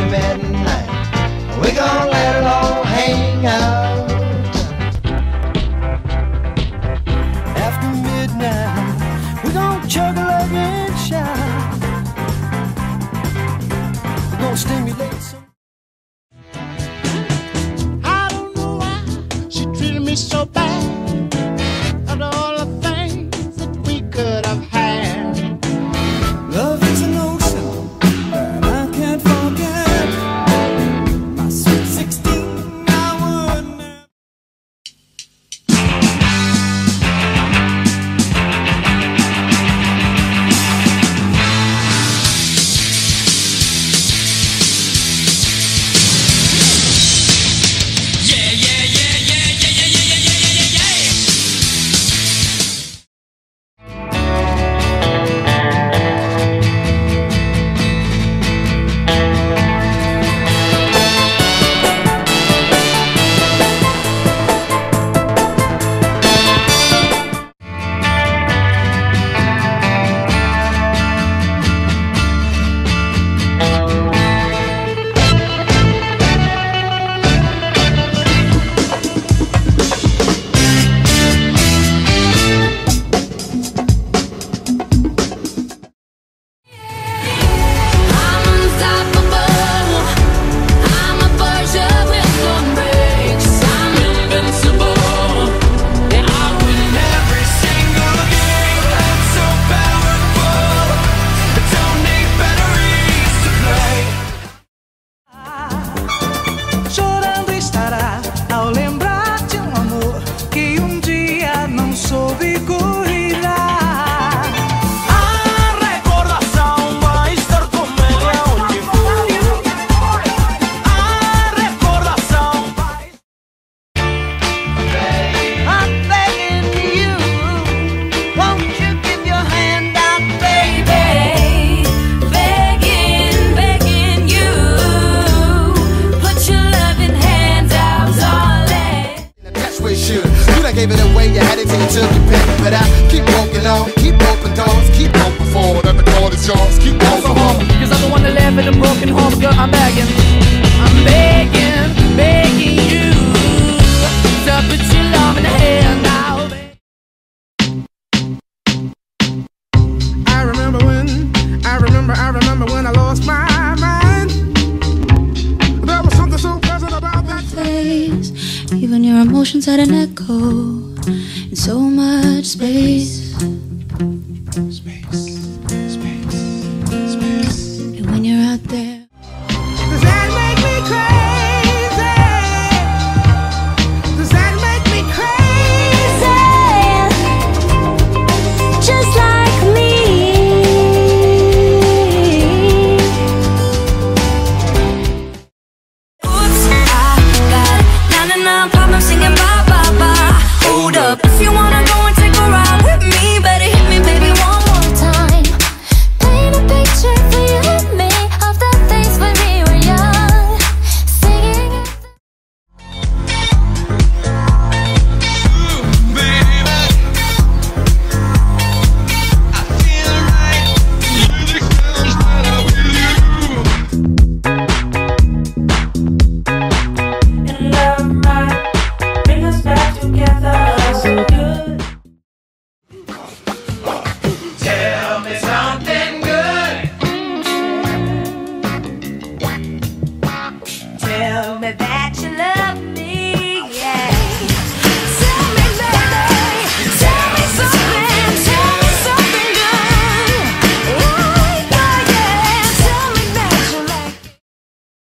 midnight. We gonna let it all hang out. After midnight, we gonna chug a lug and shout. We gonna stimulate some. I don't know why she treated me so bad. After all the things that we could have had. Love is an ocean that I can't forget. My sweet 16, I would never. Gave it away, you had it till you took your pick. But I keep walking on, keep open doors, keep open forward, and the call is yours, keep moving on. Cause I'm the one that live in a broken home, girl, I'm begging, begging you to put your love in the hand now, baby. I remember when I lost my mind. There was something so pleasant about that place. Even your emotions had an echo in so much space. And when you're out there, does that make me crazy? Does that make me crazy? just like me. Oops, I got 99 problems singing bye bye bye. Hold up, if you wanna go and take a ride with me, better hit me, baby, one more time. Paint a picture for you and me of the days when we were young, singing at And love might bring us back together so good. Tell me something good. Tell me that you love